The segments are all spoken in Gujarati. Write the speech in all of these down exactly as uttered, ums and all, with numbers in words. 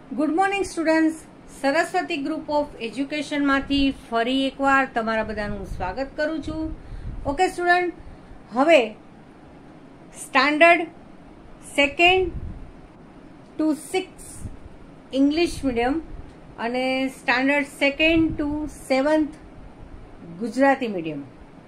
Good morning students, Saraswati group of એજ્યુકેશનમાંથી ફરી એકવાર તમારા બધાનું સ્વાગત કરું છું. ઓકે સ્ટુડન્ટ, હવે standard second to six English medium અને standard second to seventh Gujarati medium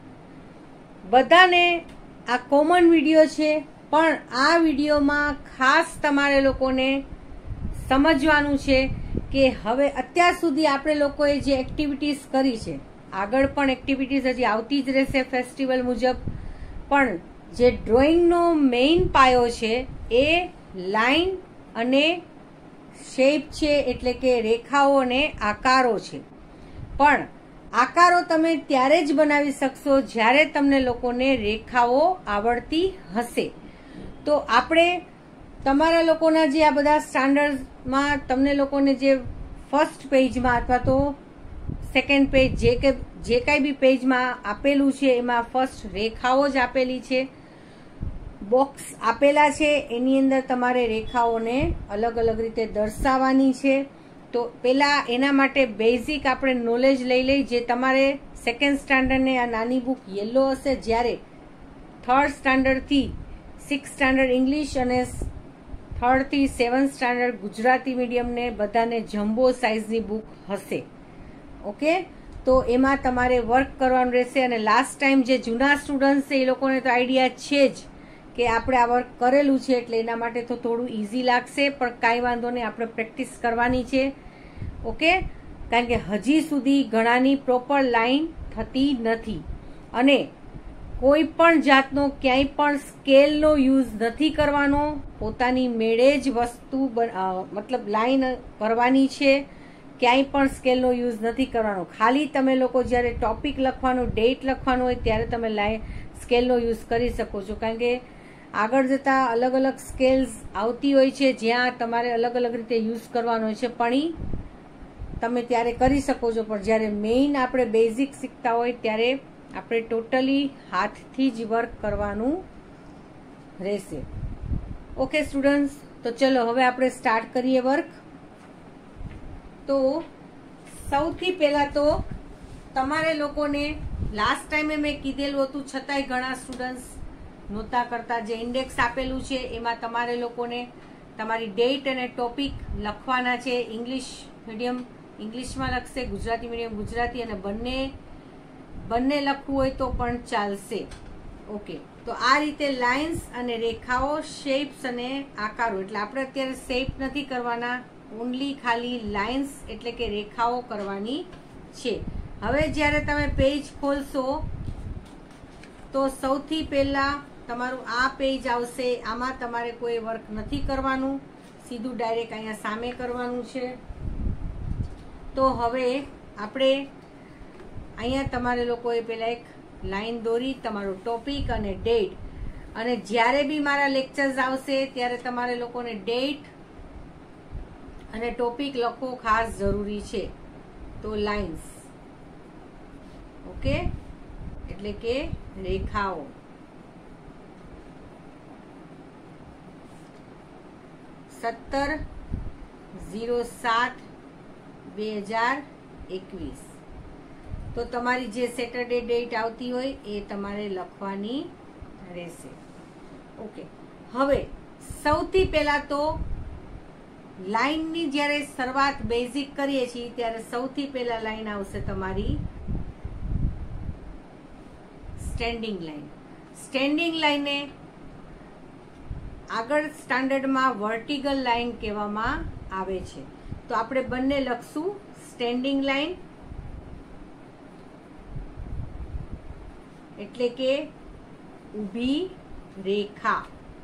બધાને આ કોમન વિડીયો છે, પણ આ વિડીયોમાં ખાસ તમારે લોકોને સમજવાનું છે કે હવે અત્યાર સુધી આપણે લોકોએ જે એક્ટિવિટીઝ કરી છે, આગળ પણ એક્ટિવિટીઝ હજી આવતી જ રહેશે ફેસ્ટિવલ મુજબ, પણ જે ડ્રોઈંગનો મેઇન પાયો છે એ લાઈન અને શેપ છે, એટલે કે રેખાઓ અને આકારો છે. પણ આકારો તમે ત્યારે જ બનાવી શકશો જ્યારે તમને લોકોને રેખાઓ આવડતી હશે. તો આપણે તમારા લોકોના જે આ બધા સ્ટાન્ડર્ડમાં તમને લોકોને જે ફર્સ્ટ પેજમાં અથવા તો સેકન્ડ પેજ જે કે જે કાંઈ બી પેજમાં આપેલું છે એમાં ફર્સ્ટ રેખાઓ જ આપેલી છે, બોક્સ આપેલા છે, એની અંદર તમારે રેખાઓને અલગ અલગ રીતે દર્શાવવાની છે. તો પહેલા એના માટે બેઝિક આપણે નોલેજ લઈ લઈ, જે તમારે સેકન્ડ સ્ટાન્ડર્ડને આ નાની બુક યલો હશે, જ્યારે થર્ડ સ્ટાન્ડર્ડથી સિક્સ સ્ટાન્ડર્ડ ઇંગ્લિશ અને થર્ડ થી સેવન્થ સ્ટાન્ડર્ડ ગુજરાતી મીડિયમને બધાને જમ્બો સાઇઝની બુક હશે. ઓકે, તો એમાં તમારે વર્ક કરવાનું રહેશે. અને લાસ્ટ ટાઈમ જે જૂના સ્ટુડન્ટ્સ છે એ લોકોને તો આઈડિયા છે જ કે આપણે આ વર્ક કરેલું છે, એટલે એના માટે તો થોડું ઇઝી લાગશે, પણ કાંઈ વાંધો નહીં, આપણે પ્રેક્ટિસ કરવાની છે. ઓકે, કારણ કે હજી સુધી ઘણાની પ્રોપર લાઈન થતી નથી અને કોઈ પણ જાતનો ક્યાંય પણ સ્કેલનો યુઝ નથી કરવાનો. પોતાની મેળે જ વસ્તુ મતલબ લાઈન કરવાની છે, ક્યાંય પણ સ્કેલનો યુઝ નથી કરવાનો. ખાલી તમે લોકો જ્યારે ટોપિક લખવાનું, ડેટ લખવાનું હોય ત્યારે તમે લાઈન સ્કેલનો યુઝ કરી શકો છો, કારણ કે આગળ જતા અલગ અલગ સ્કેલ્સ આવતી હોય છે જ્યાં તમારે અલગ અલગ રીતે યુઝ કરવાનો હોય છે, પણ ઈ તમે ત્યારે કરી શકો છો. પણ જ્યારે મેઇન આપણે બેઝિક શીખતા હોય ત્યારે આપણે ટોટલી હાથથી જ વર્ક કરવાનું રહેશે. ઓકે સ્ટુડન્ટ્સ, તો ચલો હવે આપણે સ્ટાર્ટ કરીએ વર્ક. તો સૌથી પહેલા તો તમારે લોકોને લાસ્ટ ટાઈમે મેં કીધેલું હતું, છતાંય ઘણા સ્ટુડન્ટ્સ નહોતા કરતા. જે ઇન્ડેક્સ આપેલું છે એમાં તમારે લોકોને તમારી ડેટ અને ટોપિક લખવાના છે. ઇંગ્લિશ મીડિયમ ઇંગ્લિશમાં લખશે, ગુજરાતી મીડિયમ ગુજરાતી, અને બંને બંને લખવું હોય તો પણ ચાલશે. ઓકે, તો આ રીતે લાઇન્સ અને રેખાઓ, શેપ્સ અને આકારો, એટલે આપણે અત્યારે શેપ નથી કરવાના, ઓનલી ખાલી લાઇન્સ એટલે કે રેખાઓ કરવાની છે. હવે જ્યારે તમે પેજ ખોલશો તો સૌથી પહેલા તમારું આ પેજ આવશે. આમાં તમારે કોઈ વર્ક નથી કરવાનું, સીધું ડાયરેક્ટ અહીંયા સામે કરવાનું છે. તો હવે આપણે અહીંયા તમારે લોકોએ પહેલાં એક લાઈન દોરી, તમારો ટોપિક અને ડેટ, અને જ્યારે બી મારા લેક્ચર્સ આવશે ત્યારે તમારે લોકોને ડેટ અને ટોપિક લખવો ખાસ જરૂરી છે. તો લાઇન્સ, ઓકે, એટલે કે રેખાઓ. સત્તર ઝીરો સાત બે હજાર એકવીસ તો તમારી જે સેટરડે ડેટ આવતી હોય એ તમારે લખવાની રહેશે. ઓકે, હવે સૌથી પહેલા તો લાઈનની જ્યારે શરૂઆત બેઝિક કરીએ છીએ ત્યારે સૌથી પહેલા લાઈન આવશે તમારી સ્ટેન્ડિંગ લાઈન. સ્ટેન્ડિંગ લાઈને આગળ સ્ટાન્ડર્ડમાં વર્ટિકલ લાઈન કહેવામાં આવે છે. તો આપણે બંને લખશું સ્ટેન્ડિંગ લાઈન એટલે કે ઊભી રેખા.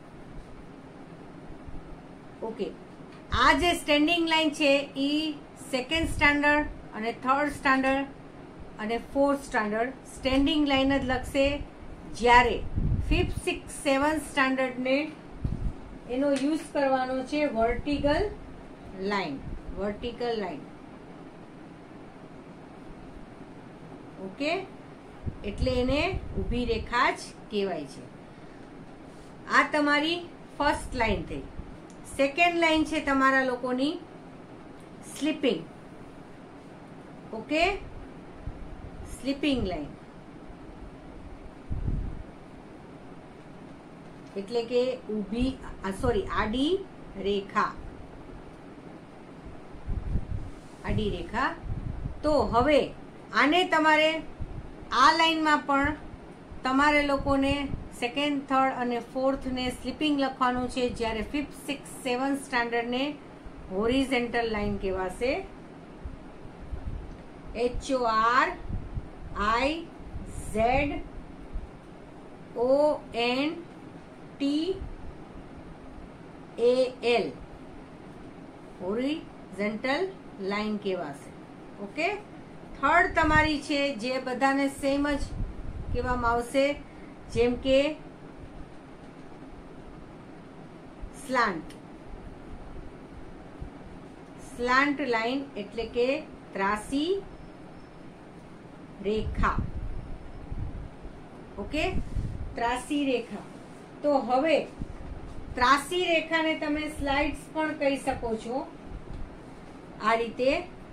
ઓકે, આ જે સ્ટેન્ડિંગ લાઈન છે એ સેકન્ડ સ્ટાન્ડર્ડ અને થર્ડ સ્ટાન્ડર્ડ અને ફોર્થ સ્ટાન્ડર્ડ સ્ટેન્ડિંગ લાઈન જ લખશે, જ્યારે ફિફ્થ સિક્સ સેવન્થ સ્ટાન્ડર્ડને એનો યુઝ કરવાનો છે vertical line. Vertical line, okay, એટલે એને ઊભી રેખા જ કહેવાય છે. આ તમારી ફર્સ્ટ લાઈન થઈ. સેકન્ડ લાઈન છે તમારા લોકોની સ્લીપિંગ. ઓકે, સ્લીપિંગ લાઈન એટલે કે ઊભી સોરી આડી રેખા. આડી રેખા. તો હવે આને તમારે આ લાઈનમાં પણ તમારે લોકોને સેકન્ડ, થર્ડ અને ફોર્થ ને સ્લીપિંગ લખવાનું છે, જ્યારે ફિફ્થ, સિક્સ, સેવન સ્ટાન્ડર્ડ ને હોરિઝોન્ટલ લાઈન કહેવાશે. H O R I Z O N T A L horizontal line કહેવાશે. ઓકે, થર્ડ તમારી છે જે બધાને સેમ જ કહેવામાં આવશે, જેમ કે સ્લાન્ટ. સ્લાન્ટ લાઈન એટલે કે ત્રાસી રેખા. ઓકે, ત્રાસી રેખા. તો હવે ત્રાસી રેખાને તમે સ્લાઇડ્સ પણ કહી શકો છો. આ રીતે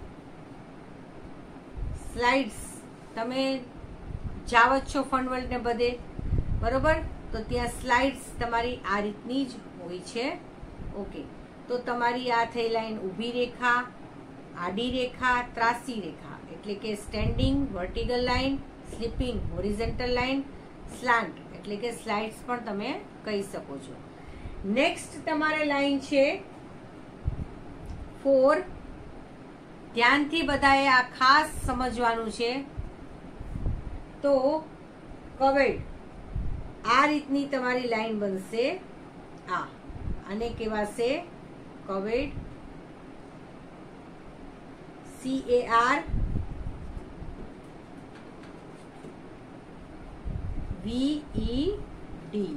સ્લાઇડ્સ તમે જાવ જ છો ફન વર્લ્ડ ને બધે, બરોબર? તો ત્યાં સ્લાઇડ્સ તમારી આ રીતની જ હોય છે. ઓકે, તો તમારી આ થઈ લાઈન ઊભી રેખા, આડી રેખા, ત્રાસી રેખા એટલે કે standing vertical line, sleeping horizontal line, slant એટલે કે સ્લાઇડ્સ પણ તમે કહી શકો છો. નેક્સ્ટ તમારે લાઈન છે ફોર. ધ્યાનથી બધાએ આ ખાસ સમજવાનું છે. તો કવેડ આ રીતની તમારી લાઈન બનશે. આ આને કહેવાશે curved. C A R V E D.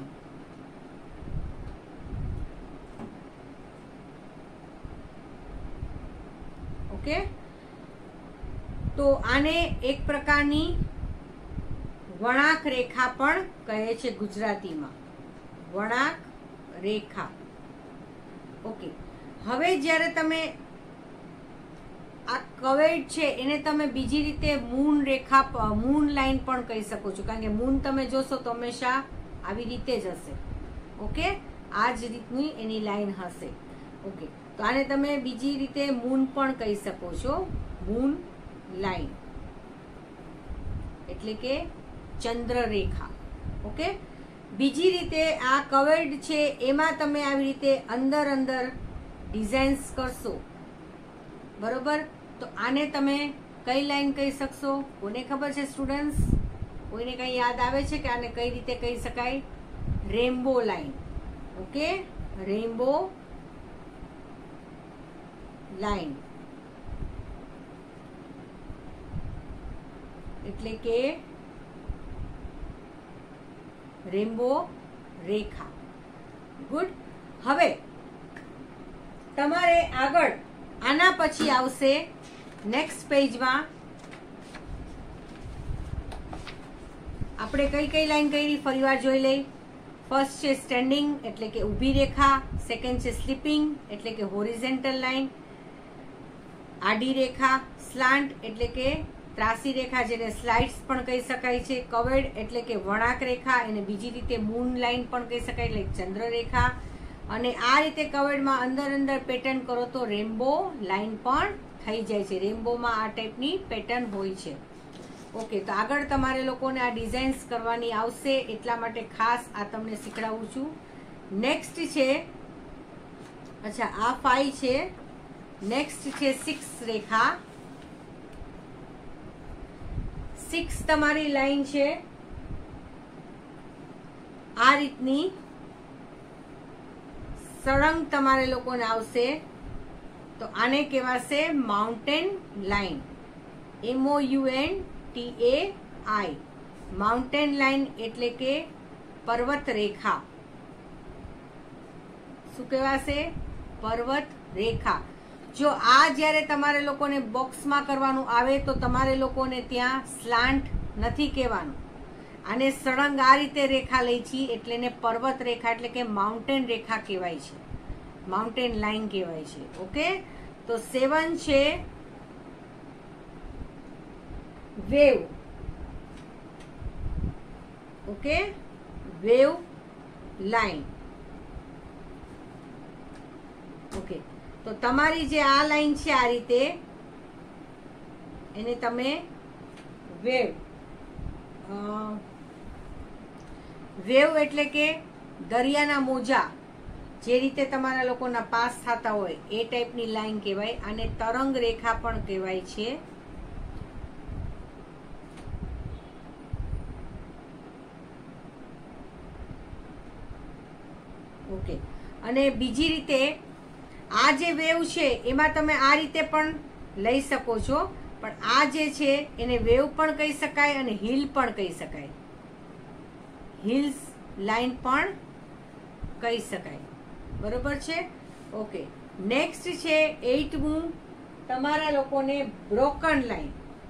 Okay, તો આને એક પ્રકારની વળાંક રેખા પણ કહે છે ગુજરાતીમાં. વળાંક રેખા. ઓકે, હવે જ્યારે તમે આ કવેડ છે એને તમે બીજી રીતે મૂન રેખા, મૂન લાઈન પણ કહી શકો છો, કારણ કે મૂન તમે જોશો તો હંમેશા આવી રીતે જ હશે. ઓકે, આ જ રીતની એની લાઈન હશે. ઓકે, તો આને તમે બીજી રીતે મૂન પણ કહી શકો છો. મૂન લાઈન એટલે કે ચંદ્ર રેખા. ઓકે, બીજી રીતે આ કવેડ છે એમાં તમે આવી રીતે અંદર અંદર ડિઝાઇન્સ કરશો, બરોબર? તો આને તમે કઈ લાઈન કહી શકશો? કોને ખબર છે સ્ટુડન્ટ્સ? કોઈને કઈ યાદ આવે છે કે આને કઈ રીતે કહી શકાય? Rainbow line. Okay, rainbow line એટલે કે રેમ્બો રેખા. ગુડ. હવે તમારે આગળ આના પછી આવશે નેક્સ્ટ પેજમાં આપણે કઈ કઈ લાઈન કરી ફરીવાર જોઈ લઈ. ફર્સ્ટ છે સ્ટેન્ડિંગ એટલે કે ઊભી રેખા, સેકન્ડ છે સ્લીપિંગ એટલે કે હોરિઝોન્ટલ લાઈન, આડી રેખા, સ્લાન્ટ એટલે કે ત્રાસી રેખા જેને સ્લાઇડ્સ પણ કહી શકાય છે, કવેડ એટલે કે વળાંક રેખા, એને બીજી રીતે મૂન લાઈન પણ કહી શકાય એટલે ચંદ્ર રેખા, અને આ રીતે કવેડમાં અંદર અંદર પેટર્ન કરો તો રેમ્બો લાઈન પણ થઈ જાય છે. રેમ્બોમાં આ ટાઈપની પેટર્ન હોય છે. ઓકે, તો આગળ તમારે લોકોને આ ડિઝાઇન્સ કરવાની આવશે, એટલા માટે ખાસ આ તમને શીખડાવું છું. નેક્સ્ટ છે, અચ્છા આ ફાઈવ છે. નેક્સ્ટ છે સિક્સ રેખા. સિક્સ તમારી લાઈન છે આ રીતની સળંગ તમારે લોકોને આવશે, તો આને કહેવાશે mountain line. M O U N T A I. Mountain line એટલે કે પર્વત રેખા. શું કહેવાશે? પર્વત રેખા. જો આ જ્યારે તમારે લોકોને બોક્સમાં કરવાનું આવે તો તમારે લોકોને ત્યાં સ્લાન્ટ નથી કહેવાનું. આને સળંગ આ રીતે રેખા લઈ છીએ એટલે એને પર્વત રેખા એટલે કે માઉન્ટેન રેખા કહેવાય છે, માઉન્ટેન લાઈન કહેવાય છે. ઓકે, તો સેવન છે wave. Okay, wave line. Okay, તો તમારી જે આ લાઈન છે આ રીતે એને તમે વેવ વેવ એટલે કે દરિયાના મોજા જે રીતે તમારા લોકોના પાસ થતા હોય એ ટાઈપની લાઈન કહેવાય. આને તરંગ રેખા પણ કહેવાય છે. ઓકે, અને બીજી રીતે આ જે વેવ છે એમાં તમે આ રીતે પણ લઈ શકો છો, પણ આ જે છે એને વેવ પણ કહી શકાય અને હિલ પણ કહી શકાય. હિલ્સ લાઈન પણ કહી શકાય. બરોબર છે. ઓકે, નેક્સ્ટ છે એઇટમું તમારા લોકોને બ્રોકન લાઈન.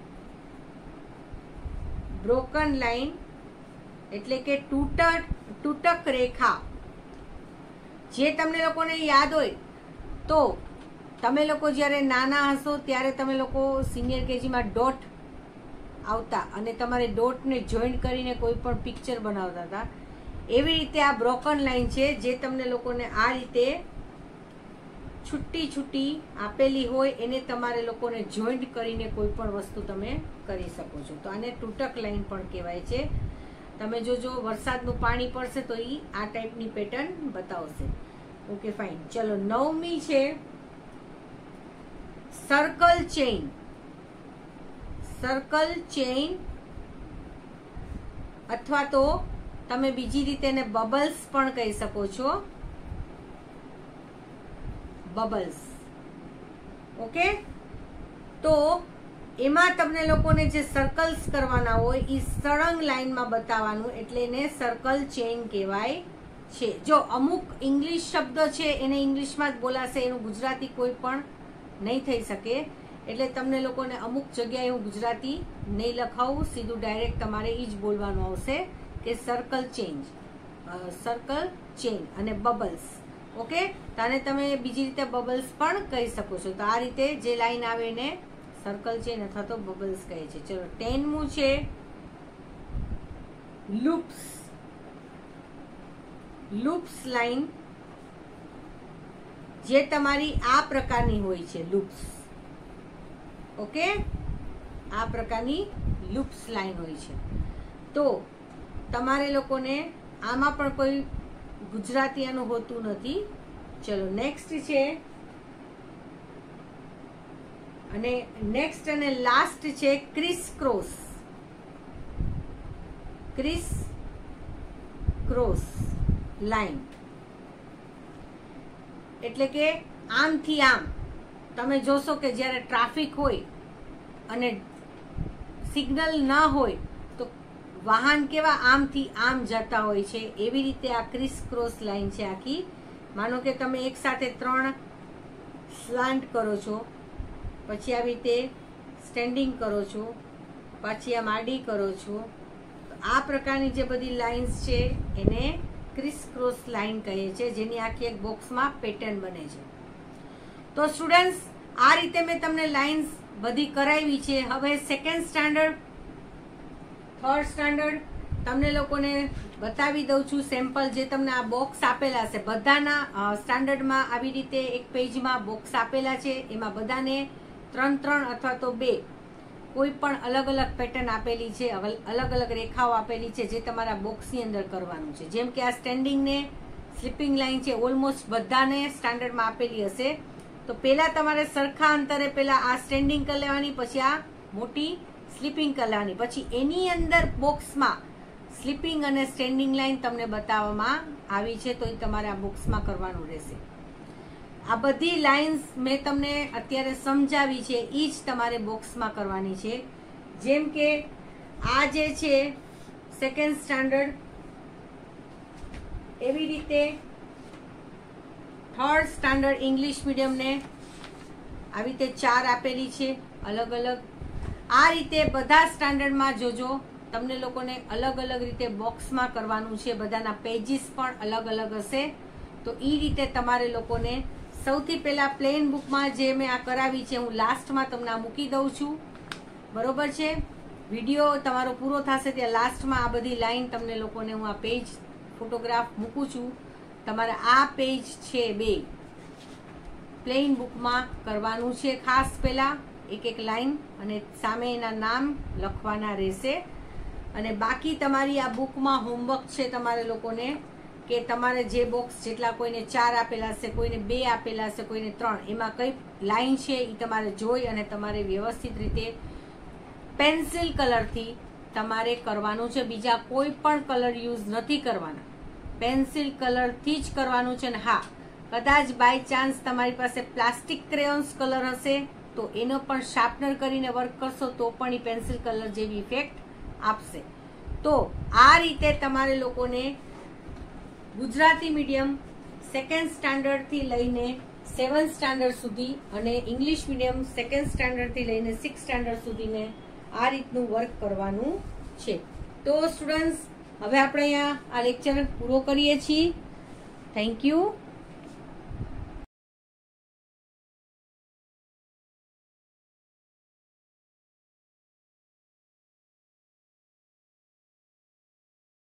બ્રોકન લાઈન એટલે કે તૂટક તૂટક રેખા. જે તમને લોકોને યાદ હોય તો તમે લોકો જ્યારે નાના હશો ત્યારે તમે લોકો સિનિયર કેજીમાં ડોટ આવતા અને તમારે ડોટને જોઈન્ટ કરીને કોઈ પણ પિક્ચર બનાવતા હતા. એવી રીતે આ બ્રોકન લાઈન છે જે તમને લોકોને આ રીતે છુટ્ટી છુટ્ટી આપેલી હોય એને તમારે લોકોને જોઈન્ટ કરીને કોઈ પણ વસ્તુ તમે કરી શકો છો. તો આને તૂટક લાઈન પણ કહેવાય છે. તમે જોજો વરસાદનું પાણી પડશે તો એ આ ટાઈપની પેટર્ન બતાવશે. Okay fine. ચલો, નવમી છે સર્કલ ચેઇન. સર્કલ ચેઇન અથવા તો તમે બીજી રીતે એને બબલ્સ પણ કહી શકો છો. બબલ્સ. ઓકે, તો એમાં તમને લોકોને જે સર્કલ્સ કરવાના હોય એ સળંગ લાઈનમાં બતાવવાનું, એટલે એને સર્કલ ચેઇન કહેવાય છે. જો અમુક ઇંગ્લિશ શબ્દ છે એને ઇંગ્લિશમાં જ બોલાશે, એનું ગુજરાતી કોઈ પણ નહીં થઈ શકે. એટલે તમને લોકોને અમુક જગ્યાએ હું ગુજરાતી નહીં લખાવું, સીધું ડાયરેક્ટ તમારે એ જ બોલવાનું આવશે કે સર્કલ ચેન્જ, સર્કલ ચેઇન અને બબલ્સ. ઓકે, તો આને તમે બીજી રીતે બબલ્સ પણ કહી શકો છો. તો આ રીતે જે લાઈન આવે એને સર્કલ ચેઇન અથવા તો બબલ્સ કહે છે. ચલો, ટેનમું છે લૂપ્સ. લૂપ્સ લાઈન જે તમારી આ પ્રકારની હોય છે. લૂપ્સ. ઓકે, આ પ્રકારની લૂપ્સ લાઈન હોય છે. તો તમારે લોકોને આમાં પણ કોઈ ગુજરાતી આનું હોતું નથી. ચલો, નેક્સ્ટ છે અને નેક્સ્ટ અને લાસ્ટ છે criss cross. Criss cross line એટલે કે આમથી આમ તમે જોશો કે જ્યારે ટ્રાફિક હોય અને સિગ્નલ ના હોય તો વાહન કેવા આમથી આમ જતા હોય છે, એવી રીતે આ ક્રિસ ક્રોસ લાઈન છે આખી. માનો કે તમે એક સાથે ત્રણ સ્લાન્ટ કરો છો, પછી આવી રીતે સ્ટેન્ડિંગ કરો છો, પછી આમ આડી કરો છો. તો આ પ્રકારની જે બધી લાઇન્સ છે એને ક્રિસ ક્રોસ લાઈન કહે છે, જેની આખી એક બોક્સમાં પેટર્ન બને છે. તો સ્ટુડન્ટ્સ, આ રીતે મેં તમને લાઇન્સ બધી કરાવી છે. હવે સેકન્ડ સ્ટાન્ડર્ડ, થર્ડ સ્ટાન્ડર્ડ તમને લોકોને બતાવી દઉં છું સેમ્પલ. જે તમને આ બોક્સ આપેલા છે બધાના સ્ટાન્ડર્ડમાં આવી રીતે એક પેજમાં બોક્સ આપેલા છે. એમાં બધાને ત્રણ ત્રણ અથવા તો બે કોઈ પણ અલગ અલગ પેટર્ન આપેલી છે, અલગ અલગ રેખાઓ આપેલી છે જે તમારા બોક્સની અંદર કરવાનું છે. જેમ કે આ સ્ટેન્ડિંગ ને સ્લીપિંગ લાઈન છે ઓલમોસ્ટ બધાને સ્ટાન્ડર્ડમાં આપેલી હશે. તો પહેલા તમારે સરખા અંતરે પહેલા આ સ્ટેન્ડિંગ કરી લેવાની, પછી આ મોટી સ્લીપિંગ કરી લેવાની, પછી એની અંદર બોક્સમાં સ્લીપિંગ અને સ્ટેન્ડિંગ લાઈન તમને બતાવવામાં આવી છે, તો એ તમારે આ બોક્સમાં કરવાનું રહેશે. આ બધી લાઇન્સ મેં તમને અત્યારે સમજાવી છે એ જ તમારે બોક્સમાં કરવાની છે. જેમ કે આ જે છે સેકન્ડ સ્ટાન્ડર્ડ, એવી રીતે થર્ડ સ્ટાન્ડર્ડ ઇંગ્લિશ મીડિયમને આવી રીતે ચાર આપેલી છે અલગ અલગ. આ રીતે બધા સ્ટાન્ડર્ડમાં જોજો તમને લોકોને અલગ અલગ રીતે બોક્સમાં કરવાનું છે. બધાના પેજીસ પણ અલગ અલગ હશે. તો એ રીતે તમારે લોકોને સૌથી પહેલા પ્લેન બુકમાં જે મેં આ કરાવી છે હું લાસ્ટમાં તમને મૂકી દઉં છું, બરોબર છે. વિડીયો તમારો પૂરો થશે ત્યાં લાસ્ટમાં આ બધી લાઈન તમને લોકોને હું આ પેજ ફોટોગ્રાફ મૂકું છું. તમારે આ પેજ છે બે પ્લેન બુકમાં કરવાનું છે. ખાસ પહેલા એક એક લાઈન અને સામે એના નામ લખવાના રહેશે. અને બાકી તમારી આ બુકમાં હોમવર્ક છે તમારે લોકોને કે તમારે જે બોક્સ જેટલા કોઈને ચાર આપેલા હશે, કોઈને બે આપેલા હશે, કોઈને ત્રણ, એમાં કઈ લાઈન છે એ તમારે જોઈ અને તમારે વ્યવસ્થિત રીતે પેન્સિલ કલરથી તમારે કરવાનું છે. બીજા કોઈ પણ કલર યુઝ નથી કરવાના, પેન્સિલ કલરથી જ કરવાનું છે. અને હા, કદાચ બાય ચાન્સ તમારી પાસે પ્લાસ્ટિક ક્રેયોન્સ કલર હશે તો એનો પણ શાર્પનર કરીને વર્ક કરશો તો પણ એ પેન્સિલ કલર જેવી ઇફેક્ટ આપશે. તો આ રીતે તમારે લોકોને ગુજરાતી મીડિયમ સેકન્ડ સ્ટાન્ડર્ડથી લઈને સેવન્થ સ્ટાન્ડર્ડ સુધી અને ઇંગ્લિશ મીડિયમ સેકન્ડ સ્ટાન્ડર્ડથી લઈને સિક્સ સ્ટાન્ડર્ડ સુધીને આ રીતનું વર્ક કરવાનું છે. તો સ્ટુડન્ટ્સ, હવે આપણે અહીંયા આ લેક્ચર પૂરો કરીએ છીએ. Thank you.